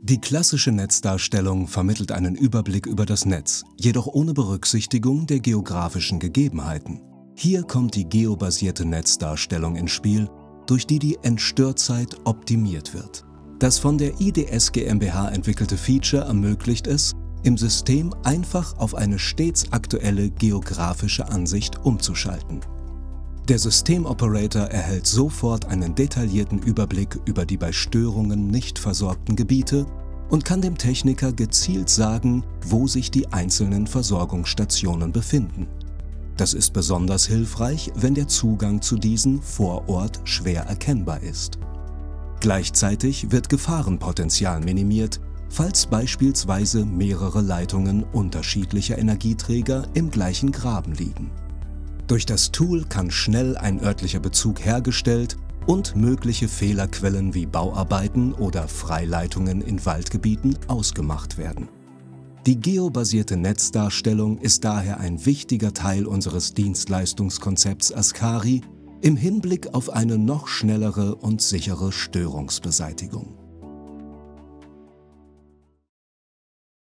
Die klassische Netzdarstellung vermittelt einen Überblick über das Netz, jedoch ohne Berücksichtigung der geografischen Gegebenheiten. Hier kommt die geobasierte Netzdarstellung ins Spiel, durch die die Entstörzeit optimiert wird. Das von der IDS GmbH entwickelte Feature ermöglicht es, im System einfach auf eine stets aktuelle geografische Ansicht umzuschalten. Der Systemoperator erhält sofort einen detaillierten Überblick über die bei Störungen nicht versorgten Gebiete und kann dem Techniker gezielt sagen, wo sich die einzelnen Versorgungsstationen befinden. Das ist besonders hilfreich, wenn der Zugang zu diesen vor Ort schwer erkennbar ist. Gleichzeitig wird Gefahrenpotenzial minimiert, falls beispielsweise mehrere Leitungen unterschiedlicher Energieträger im gleichen Graben liegen. Durch das Tool kann schnell ein örtlicher Bezug hergestellt und mögliche Fehlerquellen wie Bauarbeiten oder Freileitungen in Waldgebieten ausgemacht werden. Die geobasierte Netzdarstellung ist daher ein wichtiger Teil unseres Dienstleistungskonzepts Ascari im Hinblick auf eine noch schnellere und sichere Störungsbeseitigung.